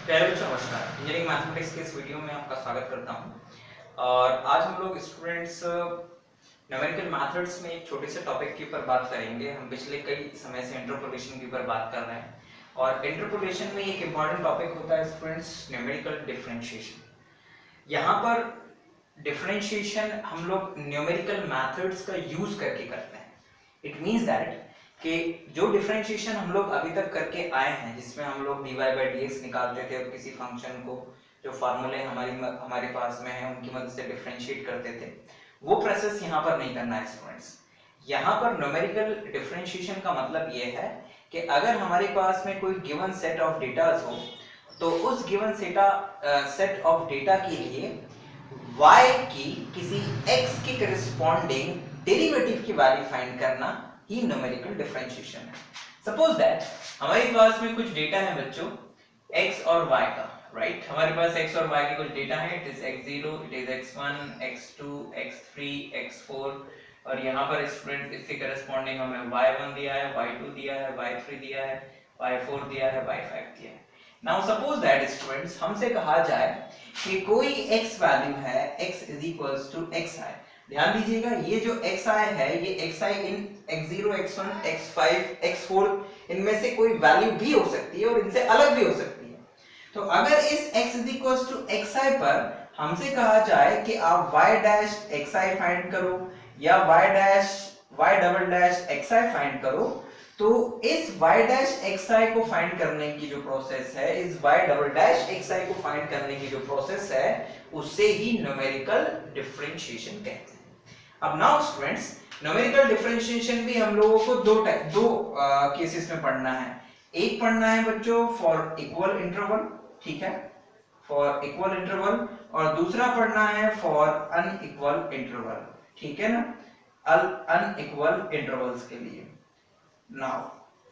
प्यारे बच्चों नमस्कार। इंजीनियरिंग मैथमेटिक्स के इस वीडियो में आपका स्वागत करता हूं। और आज हम लोग स्टूडेंट्स न्यूमेरिकल मेथड्स में एक छोटे से टॉपिक के ऊपर बात करेंगे। हम पिछले कई समय से इंटरपोलेशन के ऊपर बात कर रहे हैं और इंटरपोलेशन में एक इम्पॉर्टेंट टॉपिक होता है स्टूडेंट्स न्यूमेरिकल डिफरेंशिएशन। यहाँ पर डिफरेंशिएशन हम लोग न्यूमेरिकल मेथड्स का यूज करके करते हैं। इट मींस दैट कि जो डिफरेंशिएशन हम लोग अभी तक करके आए हैं, जिसमें हम लोग dy by dx निकालते थे और किसी फंक्शन को जो फार्मूले हमारे पास में है उनकी मदद से डिफरेंशिएट करते थे, वो प्रोसेस यहाँ पर नहीं करना है स्टूडेंट्स। यहाँ पर न्यूमेरिकल डिफरेंशिएशन का मतलब ये है कि अगर हमारे पास में कोई गिवन सेट ऑफ डेटास हो तो उस गिवन सेट ऑफ डेटा के लिए y की किसी x के करस्पॉन्डिंग डेरिवेटिव की वैल्यू फाइंड करना ही न्यूमेरिकल डिफरेंशिएशन है। सपोज दैट हमारे पास में कुछ डेटा है बच्चों x और y का, राइट? हमारे पास x और y के कुछ डेटा है। It is x0, it is x1, x2, x3, x4 और यहाँ पर स्टूडेंट इसके करस्पॉन्डिंग हमें y1 दिया है, y2 दिया है, y3 दिया है, y4 दिया है, y5 दिया है। नाउ सपोज दैट स्टूडेंट्स हमसे कहा जाए कि कोई x वैल्यू है x is equals to xi। ध्यान दीजिएगा, ये जो xi है ये xi इन x0, x1, x5, x4 इनमें से कोई वैल्यू भी हो सकती है और इनसे अलग भी हो सकती है। तो अगर इस x is equals to xi पर हमसे कहा जाए कि आप y dash xi फाइंड करो या y double dash xi find करो, तो इस y dash xi को फाइंड करने की जो प्रोसेस है, इस y डबल डैश xi को फाइंड करने की जो प्रोसेस है, उससे ही न्यूमेरिकल डिफरेंशिएशन कहते हैं। अब नाउ स्टूडेंट्स, न्यूमेरिकल डिफरेंशिएशन भी हम लोगों को दो केसेस में पढ़ना है। एक पढ़ना है बच्चों फॉर इक्वल इंटरवल, ठीक है, फॉर इक्वल इंटरवल, और दूसरा पढ़ना है फॉर अनइक्वल इंटरवल, ठीक है ना, अनइक्वल इंटरवल्स के लिए। नाउ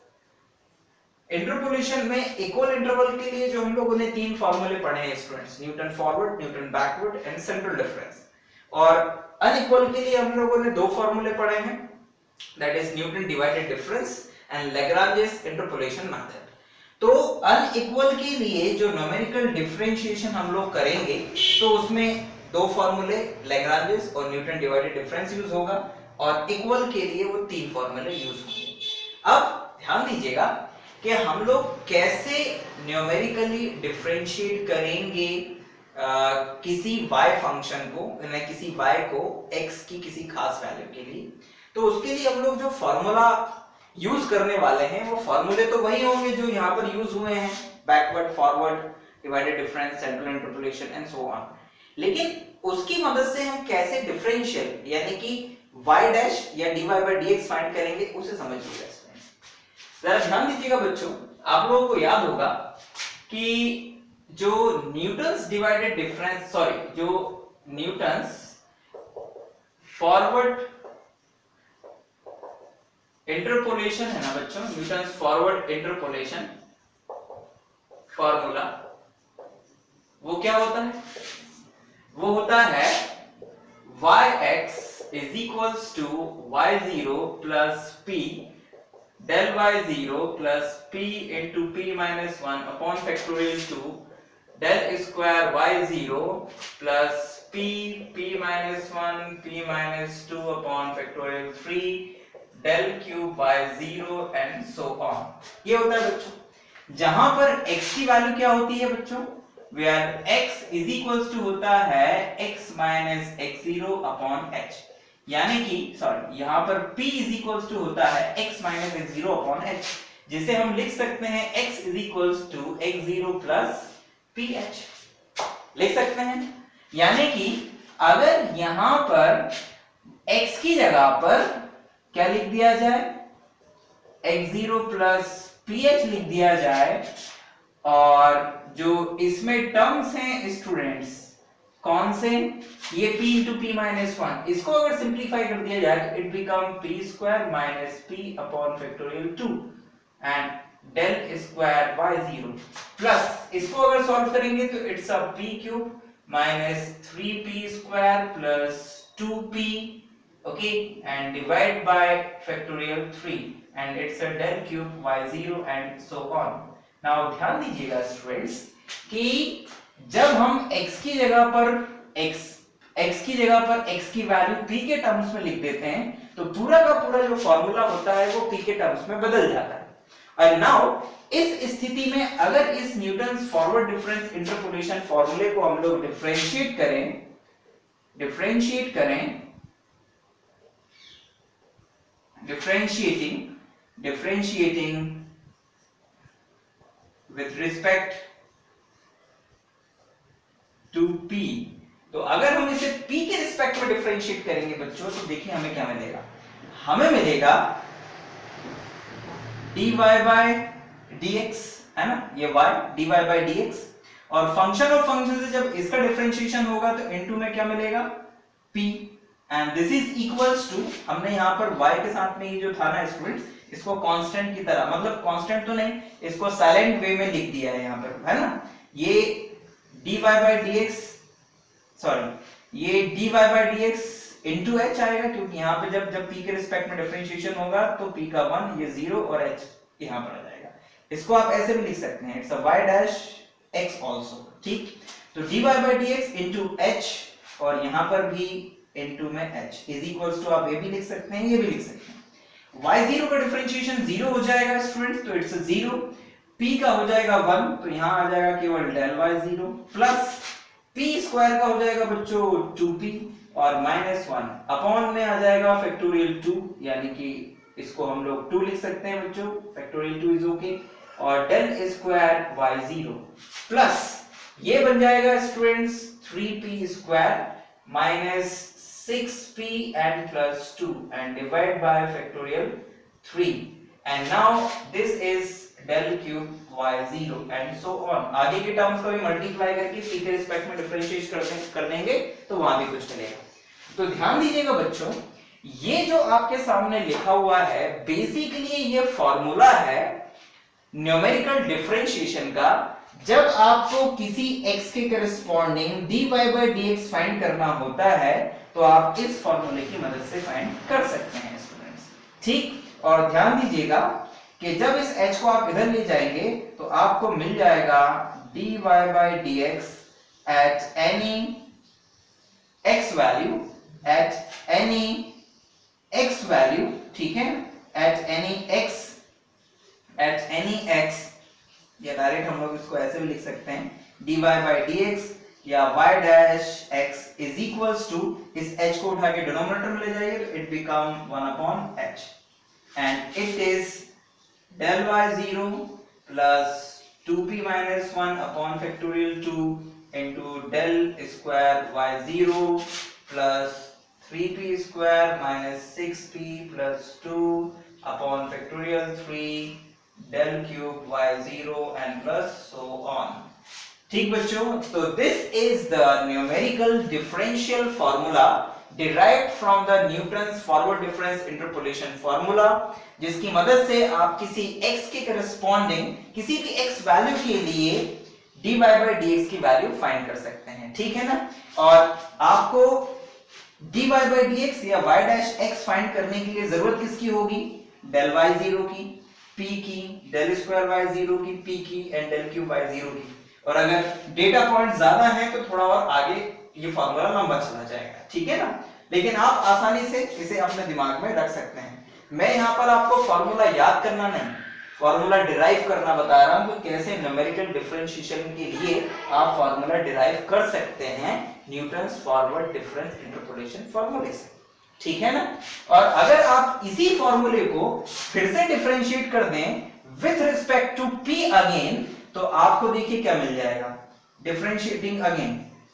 इंटरपोलेशन में इक्वल इंटरवल के लिए जो हम लोगों ने तीन फॉर्मूले पढ़े हैं students, Newton forward, Newton backward and central difference. और अनइक्वल के लिए हम लोगों ने दो फॉर्मूले पढ़े हैं, that is Newton divided difference and Lagrange's interpolation method. तो अनइक्वल के लिए जो न्यूमेरिकल डिफरेंशिएशन हम लोग करेंगे तो उसमें दो फॉर्मूले लैग्रांजेस और न्यूटन डिवाइडेड डिफरेंस यूज होगा, और इक्वल के लिए वो तीन फॉर्मूले यूज होंगे। अब ध्यान दीजिएगा कि हम लोग कैसे न्यूमेरिकली डिफरेंशिएट करेंगे किसी y फंक्शन को, यानी किसी y को x की किसी खास वैल्यू के लिए। तो उसके लिए हम लोग जो फॉर्मूला यूज करने वाले हैं वो फॉर्मूले तो वही होंगे जो यहाँ पर यूज हुए हैं, backward, forward, divided difference, central interpolation and so on. लेकिन उसकी मदद से हम कैसे डिफरेंशियल यानी कि y डैश या dy by dx फाइंड करेंगे उसे समझिएगा। जरा ध्यान दीजिएगा बच्चों, आप लोगों को याद होगा कि जो न्यूटन्स डिवाइडेड डिफरेंस, जो न्यूटन्स फॉरवर्ड इंटरपोलेशन है ना बच्चों, न्यूटन्स फॉरवर्ड इंटरपोलेशन फॉर्मूला, वो क्या होता है? वो होता है yx is equals to y0 plus p del y0 plus p into p minus 1 upon factorial 2 del square y0 plus p minus 1 p minus 2 upon factorial 3 del cube y0 and so on। ये होता है बच्चों जहां पर x की value क्या होती है बच्चों, where x is equals to होता है x minus x0 upon h, यानी कि यहाँ पर p is equals to होता है x minus x0 upon h, जिसे हम लिख सकते हैं x is equals to x0 plus ph, लिख सकते हैं। यानी कि अगर यहाँ पर x की जगह पर क्या लिख दिया जाए, x0 plus ph लिख दिया जाए, और जो इसमें टर्म्स हैं स्टूडेंट्स कौन से, ये p into p minus 1, इसको अगर सिंप्लीफाई कर दिया जाए तो it become p square minus p upon factorial 2 and del square y0 plus इसको अगर सॉल्व करेंगे तो it's a p cube minus 3p square plus 2p, okay, and divide by factorial 3 and it's a del cube y0 and so on। Now ध्यान दीजिएगा students कि जब हम x की जगह पर x की वैल्यू p के टर्म्स में लिख देते हैं तो पूरा का पूरा जो फॉर्मूला होता है वो p के टर्म्स में बदल जाता है। और नाउ इस स्थिति में अगर इस न्यूटन्स फॉरवर्ड डिफरेंस इंटरपोलेशन फॉर्मूले को हम लोग डिफरेंशिएट करें differentiating with respect to p, तो अगर हम इसे p के रिस्पेक्ट में डिफरेंशिएट करेंगे बच्चों तो देखिए हमें क्या मिलेगा। हमें मिलेगा dy by dx, है ना, ये y dy by dx, और फंक्शन ऑफ फंक्शन से जब इसका डिफरेंशिएशन होगा तो इनटू में क्या मिलेगा p, and this is equals to, हमने यहाँ पर y के साथ में ये जो था ना स्टूडेंट्स, इसको कांस्टेंट की तरह, मतलब कांस्टेंट तो नहीं, इसको साइलेंट वे में लिख दिया है यहाँ पर, है ना, ये dy by dx, सॉरी ये dy by dx into h आएगा, क्योंकि यहाँ पे जब p के रिस्पेक्ट में डिफरेंशिएशन होगा तो p का 1, ये 0 और h यहाँ पर आ जाएगा। इसको आप ऐसे भी लिख सकते हैं, it's a y dash x also, ठीक। तो dy by dx into h और यहाँ पर भी into में h इज इक्वल्स टू, आप ये भी लिख सकते हैं, ये भी लिख सकते हैं। y0 का डिफरेंशिएशन 0 हो जाएगा स्टूडेंट्स, तो इट्स 0, p का हो जाएगा 1, तो यहाँ आ जाएगा केवल del y0, plus p square का हो जाएगा बच्चों 2p, और -1 अपॉन में आ जाएगा फैक्टोरियल 2, यानी कि इसको हम लोग 2 लिख सकते हैं बच्चों, फैक्टोरियल 2 इज ओके, और del स्क्वायर y0 प्लस ये बन जाएगा students 3p square minus 6p and plus 2 and divide by factorial 3, and now this is del cube y0 and so on। आगे के टर्म्स को भी मल्टीप्लाई करके p के रिस्पेक्ट में डिफरेंशिएट कर देंगे तो वहां भी कुछ मिलेगा। तो ध्यान दीजिएगा बच्चों, ये जो आपके सामने लिखा हुआ है बेसिकली ये फॉर्मूला है न्यूमेरिकल डिफरेंशिएशन का। जब आपको किसी x के corresponding dy by dx find करना होता है तो आप इस फॉर्मूले की मदद से फाइंड कर सकते हैं स्टूडेंट्स, ठीक। और ध्यान दीजिएगा कि जब इस h को आप इधर ले जाएंगे तो आपको मिल जाएगा dy by dx at any x value, ठीक है, at any x, या डायरेक्ट हम लोग इसको ऐसे भी लिख सकते हैं dy by dx या y dash x is equals to, इस h को उठा के डिनोमिनेटर में ले जाइए तो it become 1 upon h, and it is del y0 plus 2p minus 1 upon factorial 2 into del square y0 plus 3p square minus 6p plus 2 upon factorial 3 del cube y0 and plus so on, ठीक बच्चों। तो this is the numerical differential formula derived from the Newton's forward difference interpolation formula, जिसकी मदद से आप किसी x के corresponding किसी भी x वैल्यू के लिए dy by dx की वैल्यू फाइंड कर सकते हैं, ठीक है ना। और आपको dy by dx या y dash x फाइंड करने के लिए जरूरत किसकी होगी, del y0 की, p की, del square y0 की, p की एंड del cube y0 की। और अगर डेटा पॉइंट ज्यादा है तो थोड़ा और आगे ये फॉर्मूला लंबा चला जाएगा, ठीक है ना, लेकिन आप आसानी से इसे अपने दिमाग में रख सकते हैं। मैं यहाँ पर आपको फॉर्मूला याद करना नहीं, फॉर्मूला डिराइव करना बता रहा हूँ कि कैसे न्यूमेरिकल डिफरेंशिएशन के लिए आप फॉर्मूला डिराइव कर सकते हैं न्यूटन्स फॉरवर्ड डिफरेंस इंटरपोलेशन फॉर्मूले से, ठीक है ना। और अगर आप इसी फॉर्मूले को फिर से डिफरेंशिएट कर दें with respect to p again, तो आपको देखिए क्या मिल जाएगा, डिफरेंशिएटिंग अगेन,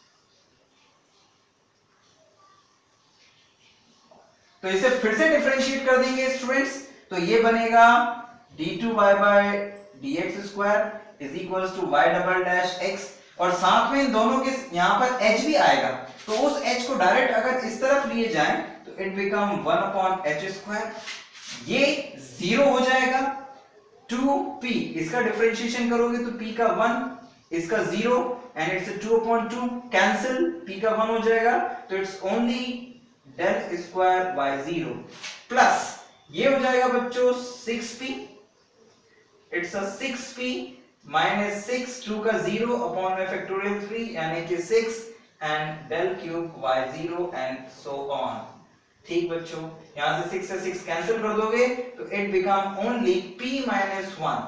तो इसे फिर से डिफरेंशिएट कर देंगे स्टूडेंट्स, तो ये बनेगा d2y by dx square is equals to y double dash x, और साथ में इन दोनों के यहां पर h भी आएगा, तो उस h को डायरेक्ट अगर इस तरफ लिए जाएं तो it become 1 upon h square, ये 0 हो जाएगा, 2p इसका डिफरेंशिएशन करोगे तो p का 1 इसका 0 and it's 2 upon 2 cancel, p का 1 हो जाएगा, तो it's only del square y0 plus ये हो जाएगा बच्चों 6p, it's a 6p minus 6 2 का 0 अपॉन में फैक्टोरियल 3 यानी कि 6 and del cube y0 and so on. ठीक बच्चों, यहां से 6 से 6 कैंसिल कर दोगे तो it become only p minus 1,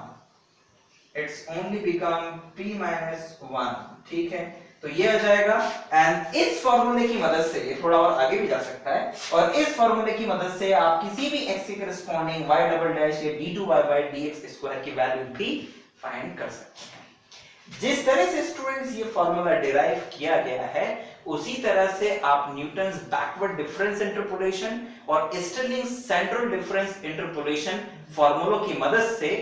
it's only become p minus 1। ठीक है, तो ये आ जाएगा। एंड इस फॉर्मूले की मदद से ये थोड़ा और आगे भी जा सकता है, और इस फॉर्मूले की मदद से आप किसी भी x के करस्पॉन्डिंग y डबल डैश या d2y/dx स्क्वायर की वैल्यू भी फाइंड कर सकते हैं। जिस तरह से स्टूडेंट्स ये फॉर्मूला डिराइव किया गया है, उसी तरह से आप न्यूटन्स बैकवर्ड डिफरेंस इंटरपोलेशन और स्टर्लिंग सेंट्रल डिफरेंस इंटरपोलेशन फॉर्मूलों की मदद से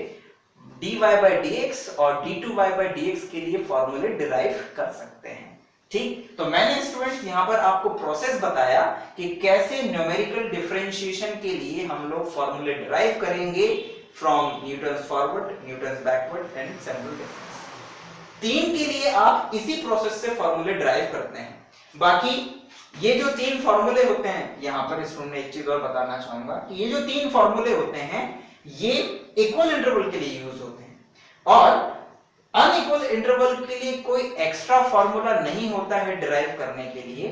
dy by dx और d2y by dx के लिए फॉर्मूले डिराइव कर सकते हैं। ठीक, तो मैंने स्टूडेंट्स यहां पर आपको प्रोसेस बताया कि कैसे न्यूमेरिकल डिफरेंशिएशन के लिए हम लोग फॉर्मूले डिराइव करेंगे from Newton's forward, Newton's backward and central difference. 3 के लिए आप इसी प्रोसेस से फॉर्मूले डिराइव करते हैं। बाकी ये जो 3 फॉर्मूले होते हैं, यहां पर स्टूडेंट में एक चीज और बताना चाहूंगा कि ये जो 3 फॉर्मूले होते हैं ये इक्वल इंटरवल के लिए यूज होते हैं, और अनइक्वल इंटरवल के लिए कोई एक्स्ट्रा फॉर्मूला नहीं होता है डिराइव करने के लिए।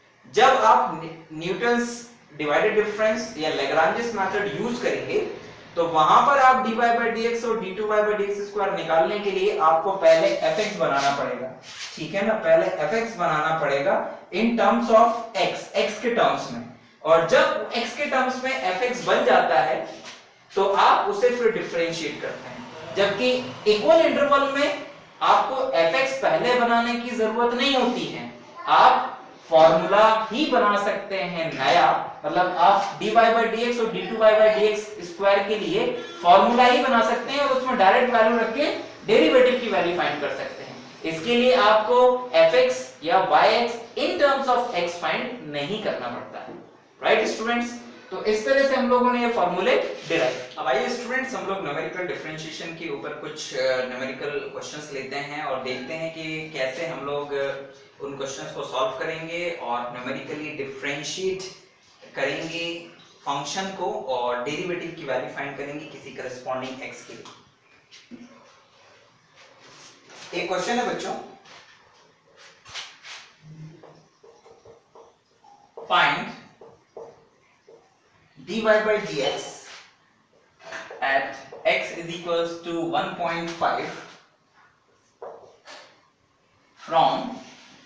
जब आप न्यूटन्स डिवाइडेड डिफरेंस या लैग्रांजेस मेथड यूज करेंगे तो वहां पर आप dy by dx और d2y by dx स्क्वायर निकालने के लिए आपको पहले fx बनाना पड़ेगा। ठीक है ना, पहले fx बनाना पड़ेगा इन टर्म्स ऑफ x के टर्म्स में, और जब x के टर्म्स में fx बन जाता है तो आप उसे फिर डिफरेंशिएट करते हैं। जबकि इक्वल इंटरवल में आपको fx पहले बनाने की जरूरत नहीं होती है, आप फॉर्मूला ही बना सकते हैं नया, मतलब आप dy by dx और d2y by dx स्क्वायर के लिए फॉर्मूला ही बना सकते हैं और उसमें डायरेक्ट वैल्यू रख के डेरिवेटिव की वैल्यू फाइंड कर सकते हैं। इसके लिए आपको fx या yx in terms of x find नहीं करना पड़ता है। राइट स्टूडेंट्स, तो इस तरह से हम लोगों ने ये फॉर्मूले डिराइव। अब आइए स्टूडेंट्स, हम लोग न्यूमेरिकल डिफरेंशिएशन के ऊपर कुछ न्यूमेरिकल क्वेश्चंस लेते हैं और देखते हैं कि कैसे हम लोग उन क्वेश्चंस को सॉल्व करेंगे और न्यूमेरिकली डिफरेंशिएट करेंगे फंक्शन को और डेरिवेटिव की वैल्यू फाइंड करेंगे किसी करस्पॉन्डिंग x के लिए। एक क्वेश्चन है बच्चों, find dy by dx at x is equals to 1.5 from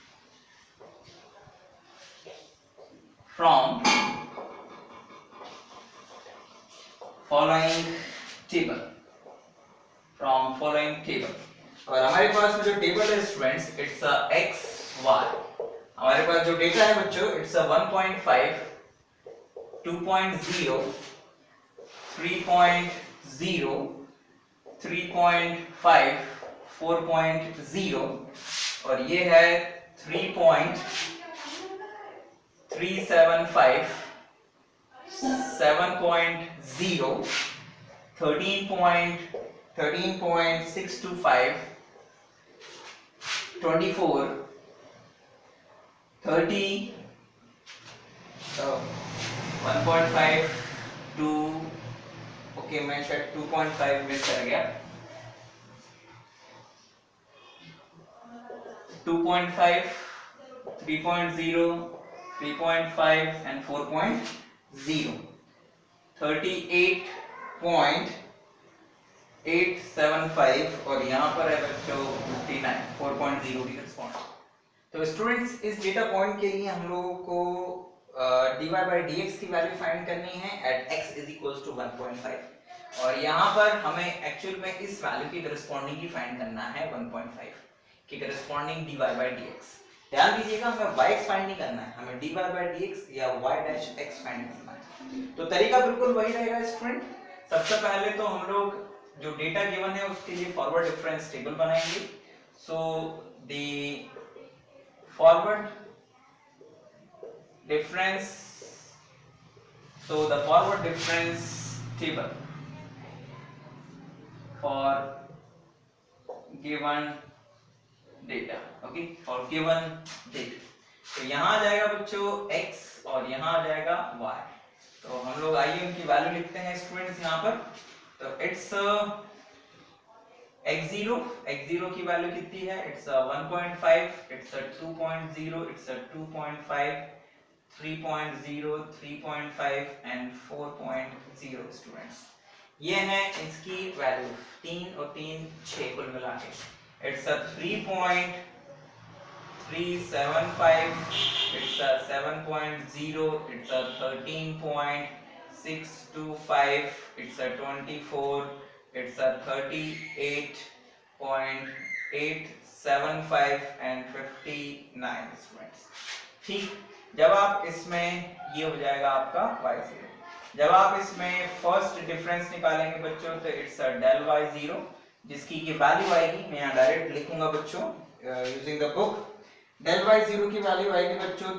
following table, और हमारे पास में जो टेबल है students, it's a x y। हमारे पास जो डेटा है बच्चों, इट्स अ 1.5 2.0 3.0 3.5 4.0 और ये है 3.375 7.0 13.625 24 30 1.5 2 ओके, मैं शायद 2.5 मिस कर गया, 2.5 3.0 3.5 and 4.0 38.875 और यहाँ पर है बच्चों 59 4.0 की रिस्पॉन्स। तो स्टूडेंट्स, इस डेटा पॉइंट के लिए हम लोगों को dy by dx की वैल्यू फाइंड करनी है at x is equals to 1.5 और यहाँ पर हमें एक्चुअल में इस वैल्यू की करस्पॉन्डिंग ही फाइंड करना है 1.5 की करस्पॉन्डिंग dy by dx। ध्यान दीजिएगा, हमें yx फाइंड नहीं करना है, हमें dy by dx या y dash x फाइंड करना है। तो तरीका बिल्कुल वही रहेगा स्टूडेंट। सबसे पहले तो हम लोग जो डेटा गिवन है उसके लिए फॉरवर्ड डिफरेंस टेबल बनाएंगे। So the forward difference, so the forward difference table for given data, okay, for given data। तो यहाँ आ जाएगा बच्चों x और यहाँ आ जाएगा y। तो हम लोग आइए उनकी वैल्यू लिखते हैं स्टूडेंट्स यहाँ पर। तो x0 की वैल्यू कितनी है, it's 1.5, it's 2.0, it's 2.5, 3.0, 3.5 and 4.0 students. ये है इसकी वैल्यू 3 और 3 6 कुल मिला के it's 3.375, it's 7.0, it's 13.625, it's 24, it's 38.875 and 59 students. ठीक, जब आप इसमें ये हो जाएगा आपका y0, जब आप इसमें फर्स्ट डिफरेंस निकालेंगे बच्चों तो इट्स डेल y0 जिसकी की वैल्यू आएगी, मैं यहाँ डायरेक्ट लिखूंगा बच्चों using the book. Del y0 की वैल्यू आएगी बच्चों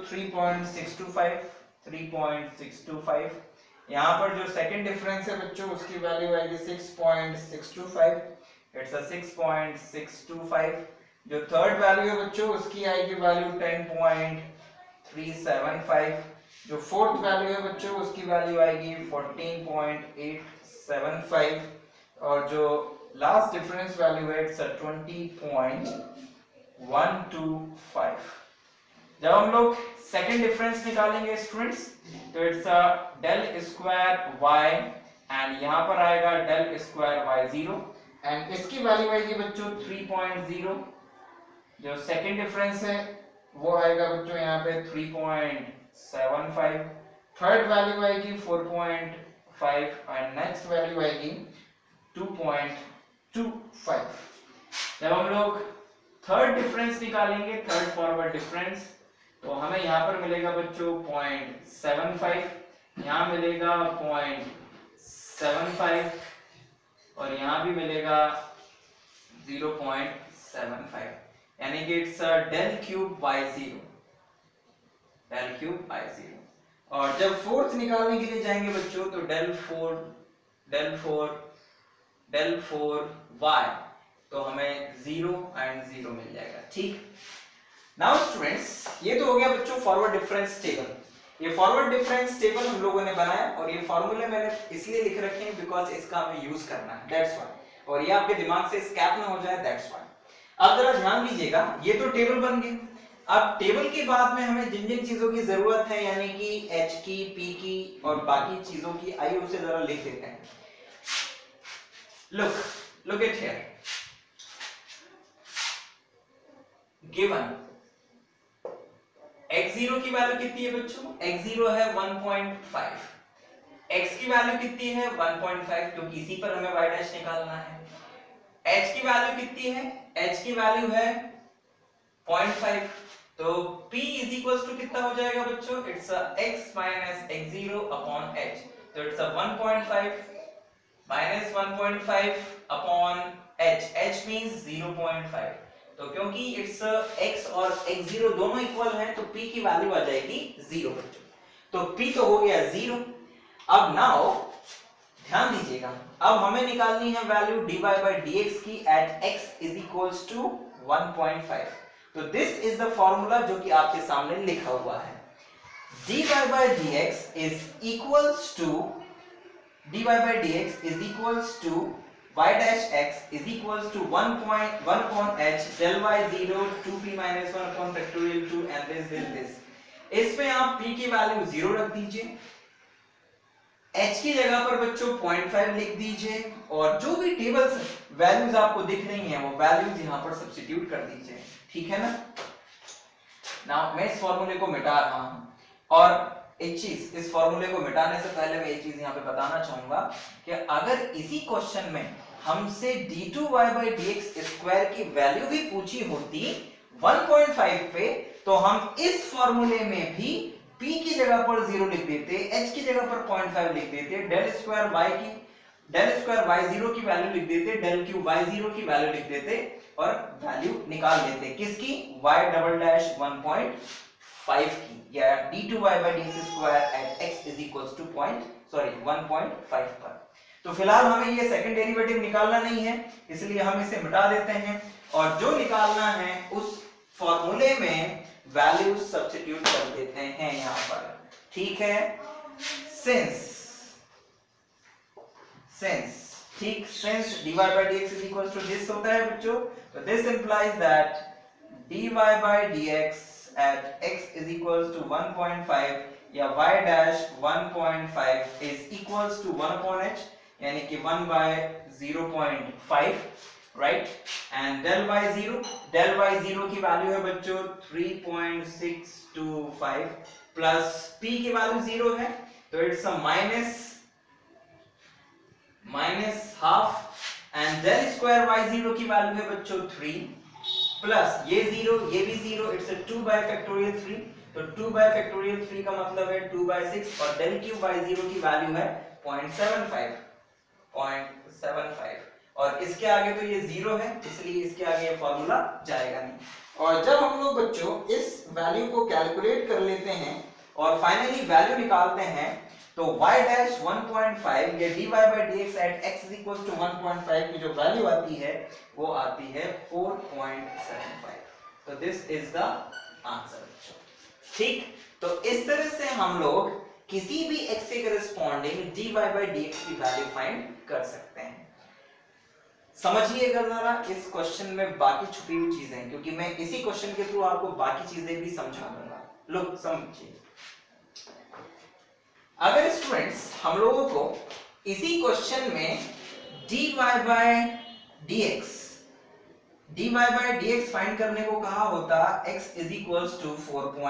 3.625। यहाँ पर जो सेकंड डिफरेंस है बच्चों उसकी वैल्यू आएगी 6.625, इट्स 6.625। जो थर्ड वैल्यू है बच्चों उसकी आएगी वैल्यू 10.375। जो फोर्थ वैल्यू है बच्चों उसकी वैल्यू आएगी 14.875 और जो लास्ट डिफरेंस वैल्यू है इट्स 20.125। जब हम लोग सेकंड डिफरेंस निकालेंगे स्टूडेंट्स तो it's del square y and यहां पर आएगा डेल स्क्वायर y0 एंड इसकी वैल्यू आएगी बच्चों 3.0। जो सेकंड डिफरेंस है वो आएगा बच्चों यहाँ पे 3.75, थर्ड वैल्यू आएगी 4.5 और नेक्स्ट वैल्यू आएगी 2.25। जब हम लोग थर्ड डिफरेंस निकालेंगे, थर्ड फॉरवर्ड डिफरेंस, तो हमें यहाँ पर मिलेगा बच्चों 0.75, यहाँ मिलेगा 0.75 और यहाँ भी मिलेगा 0.75, यानी कि it's del cube y0, del cube y0। और जब फोर्थ निकालने के लिए जाएंगे बच्चों तो डेल 4 y, तो हमें 0 एंड 0 मिल जाएगा। ठीक, नाउ स्टूडेंट्स ये तो हो गया बच्चों फॉरवर्ड डिफरेंस टेबल। ये फॉरवर्ड डिफरेंस टेबल हम लोगों ने बनाया और ये फॉर्मूले मैंने इसलिए लिख रखे हैं बिकॉज इसका हमें यूज करना है, दैट्स व्हाई, और ये आपके दिमाग से स्कैप ना हो जाए, दैट्स व्हाई। अब जरा ध्यान दीजिएगा, ये तो टेबल बन गई। अब टेबल के बाद में हमें जिन जिन चीजों की जरूरत है यानी कि h की, p की और बाकी चीजों की, आइए उसे जरा लिख देते हैं। look at here, given x0 की वैल्यू कितनी है बच्चों, x0 है 1.5, x की वैल्यू कितनी है 1.5 क्योंकि इसी पर हमें y डैश निकालना है। h की वैल्यू कितनी है, h की वैल्यू है 0.5, तो p इज इक्वल्स टू कितना हो जाएगा बच्चों, it's x minus x0 upon h, तो it's 1.5 minus 1.5 upon h, h means 0.5, तो क्योंकि इट्स x और x0 दोनों इक्वल हैं तो p की वैल्यू आ जाएगी 0 बच्चों, तो p तो हो गया 0। अब नाउ ध्यान दीजिएगा, अब हमें निकालनी है वैल्यू dy by dx की at x is equals to 1.5, तो दिस इज द फॉर्मूला जो कि आपके सामने लिखा हुआ है। dy by dx is equals to y dash x is equals to 1 upon h del y0 2p minus 1 upon factorial 2 and this। इसमें आप p की वैल्यू 0 रख दीजिए, h की जगह पर बच्चों 0.5 लिख दीजिए और जो भी टेबल्स वैल्यूज आपको दिख रही हैं वो वैल्यूज यहां पर सब्स्टिट्यूट कर दीजिए, ठीक है ना। नाउ मैं इस फॉर्मूले को मिटा रहा हूं और एक चीज, इस फॉर्मूले को मिटाने से पहले मैं एक चीज यहां पे बताना चाहूंगा कि अगर इसी क्वेश्चन में हमसे d2y by dx स्क्वायर की वैल्यू भी पूछी होती 1.5 पे तो हम इस फॉर्मूले में भी p की जगह पर 0 लिख देते, h की जगह पर 0.5 लिख देते, डेल स्क्वायर y0 की वैल्यू लिख देते, डेल क्यूब y0 की वैल्यू लिख देते और वैल्यू निकाल लेते किसकी, y डबल डैश 1.5 की, या d2y by dx square at x is equals to 1.5 पर। तो फिलहाल हमें ये सेकंड डेरिवेटिव निकालना नहीं है इसलिए हम इसे मिटा देते हैं और जो निकालना है उस फॉर्मूले में वैल्यू सब्स्टिट्यूट कर देते हैं यहां पर, ठीक है। सिंस ठीक, since dy by dx is equals to this होता है बच्चों, तो this implies that dy by dx at x is equals to 1.5 या y dash 1.5 is equals to 1 upon h, यानी कि 1 by 0.5, right? and del y 0 की value है बच्चों 3.625 प्लस p की वैल्यू 0 है, तो it's a minus half, and del square y 0 की वैल्यू है बच्चों 3 प्लस ये 0 ये भी 0, इट्स अ 2 by factorial 3, तो 2 by factorial 3 का मतलब है 2 by 6, और del क्यूब y 0 की वैल्यू है 0.75, और इसके आगे तो ये 0 है, इसलिए इसके आगे ये फॉर्मूला जाएगा नहीं। और जब हम लोग बच्चों इस वैल्यू को कैलकुलेट कर लेते हैं और फाइनली वैल्यू निकालते हैं, तो y dash 1.5 या dy by dx at x is equals to 1.5 की जो वैल्यू आती है वो आती है 4.75, तो दिस इज द आंसर बच्चों। ठीक, तो इस तरह से हम लोग किसी भी x के करस्पॉन्डिंग dy by dx की वैल्यू फाइंड कर सकते हैं। समझिएगा जरा इस क्वेश्चन में बाकी छुपी हुई चीजें, क्योंकि मैं इसी क्वेश्चन के थ्रू आपको बाकी चीजें भी समझा दूंगा। लोग समझिए, अगर स्टूडेंट्स हम लोगों को इसी क्वेश्चन में dy by dx फाइंड करने को कहा होता x is equals to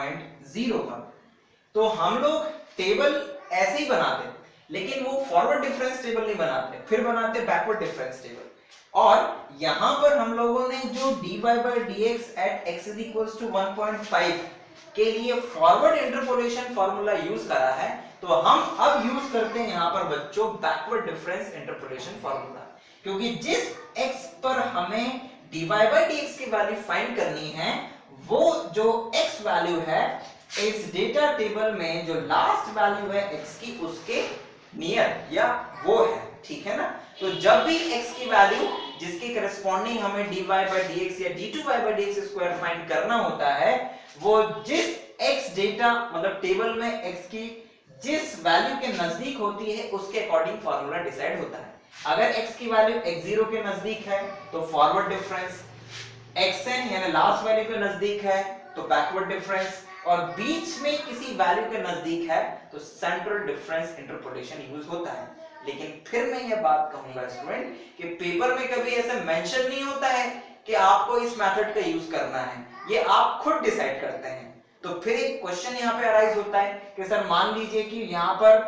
4.01, तो हम लोग टेबल ऐसे ही बनाते, लेकिन वो फॉरवर्ड डिफरेंस टेबल नहीं बनाते, फिर बनाते बैकवर्ड डिफरेंस टेबल। और यहां पर हम लोगों ने जो dy by dx at x is equals to 1.5 के लिए फॉरवर्ड इंटरपोलेशन फॉर्मूला यूज करा है, तो हम अब यूज करते हैं यहां पर बच्चों बैकवर्ड डिफरेंस इंटरपोलेशन फॉर्मूला, क्योंकि जिस x पर हमें dy by dx की वैल्यू फाइंड करनी है, वो जो x वैल्यू है इस डेटा टेबल में जो लास्ट वैल्यू है x की उसके नियर या वो है, ठीक है ना। तो जब भी x की वैल्यू जिसके करस्पॉन्डिंग हमें dy by dx या d2y by dx square find करना होता है, वो जिस x डेटा मतलब टेबल में x की जिस वैल्यू के नजदीक होती है उसके अकॉर्डिंग फॉर्मूला डिसाइड होता है। अगर x की वैल्यू x0 के नजदीक है तो फॉरवर्ड डिफरेंस, xn यानी लास्ट वैल्यू के नजदीक है तो बैकवर्ड डिफरेंस, और बीच में किसी वैल्यू के नजदीक है तो सेंट्रल डिफरेंस इंटरपोलेशन यूज होता है। लेकिन फिर मैं ये बात कहूंगा स्टूडेंट कि पेपर में कभी ऐसा मेंशन नहीं होता है कि आपको इस मेथड का यूज करना है, ये आप खुद डिसाइड करते हैं। तो फिर एक क्वेश्चन यहाँ पे अराइज होता है कि सर मान लीजिए कि यहाँ पर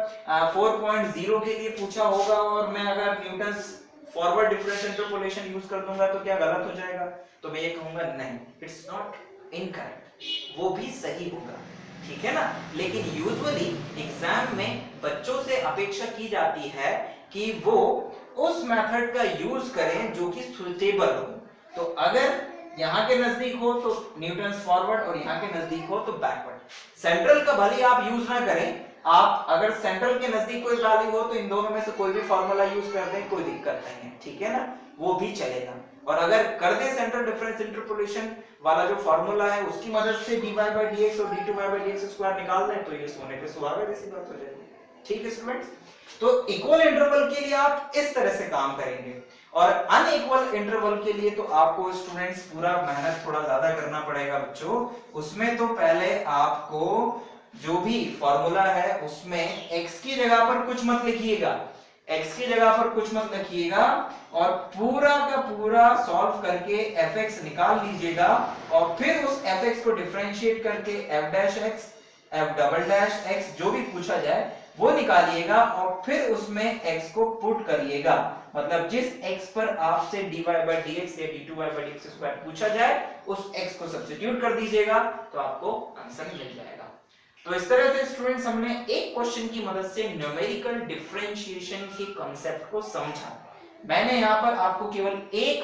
4.0 के लिए पूछा होगा और मैं अगर Newton's forward difference interpolation use कर दूंगा तो क्या गलत हो जाएगा? तो मैं ये कहूंगा नहीं, इट्स नॉट इनकरेक्ट, वो भी सही होगा, ठीक है ना। लेकिन यूजुअली एग्जाम में बच्चों से अपेक्षा की जाती है कि वो उस मेथड का यूज करें जो कि सुटेबल हो। तो अगर यहाँ के नजदीक हो तो न्यूटन्स फॉरवर्ड और यहाँ के नजदीक हो तो बैकवर्ड। सेंट्रल का भले आप यूज ना करें, आप अगर सेंट्रल के नजदीक कोई वैल्यू हो तो इन दोनों में से कोई भी फॉर्मूला यूज कर दें, कोई दिक्कत नहीं है, ठीक है ना, वो भी चलेगा। और अगर कर दें सेंट्रल डिफरेंस इंटरपोलेशन वाला जो फॉर्मूला है उसकी मदद से dy by dx और d2y by dx स्क्वायर निकाल दें तो ये सोने पे सुहागा जैसी बात हो जाएगी, ठीक है स्टूडेंट्स। तो इक्वल इंटरवल के लिए आप इस तरह से काम करेंगे, और अनइक्वल इंटरवल के लिए तो आपको स्टूडेंट्स पूरा मेहनत थोड़ा ज्यादा करना पड़ेगा बच्चों। उसमें तो पहले आपको जो भी फॉर्मूला है उसमें x की जगह पर कुछ मत लिखिएगा, x की जगह पर कुछ मत लिखिएगा, और पूरा का पूरा सॉल्व करके fx निकाल लीजिएगा, और फिर उस fx को डिफरेंशिएट करके f dash x f double dash x जो भी पूछा जाए वो निकालिएगा, और फिर उसमें x को पुट करिएगा। मतलब जिस x पर आपसे dy by dx या d2y by dx स्क्वायर पूछा जाए उस x को सब्स्टिट्यूट कर दीजिएगा तो आपको आंसर मिल जाएगा। तो इस तरह से स्टूडेंट्स हमने एक क्वेश्चन की मदद से न्यूमेरिकल डिफरेंशिएशन के कांसेप्ट को समझा। मैंने यहाँ पर आपको केवल एक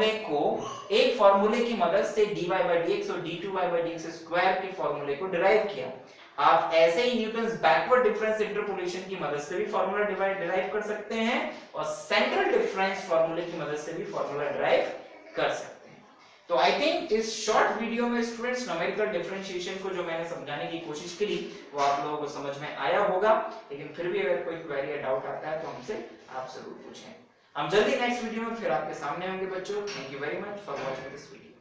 फॉर्मूले की मदद से dy by dx और d2y by dx स्क्वायर के फॉर्मूले को डिराइव किया। आप ऐसे ही न्यूटन्स बैकवर्ड डिफरेंस इंटरपोलेशन की मदद से भी फॉर्मूला डिराइव कर सकते हैं, और सेंट्रल डिफरेंस फॉर्मूले की मदद से भी फॉर्मूला डिराइव कर सकते हैं। तो आई थिंक इस शॉर्ट वीडियो में स्टूडेंट्स न्यूमेरिकल डिफरेंशिएशन को जो मैंने समझाने की कोशिश की वो आप लोगों को समझ में आया होगा। लेकिन फिर भी अगर कोई क्वेरी या डाउट आता है तो हमसे आप जरूर पूछें। हम जल्दी नेक्स्ट वीडियो में फिर आपके सामने होंगे बच्चों। Thank you very much for watching this video.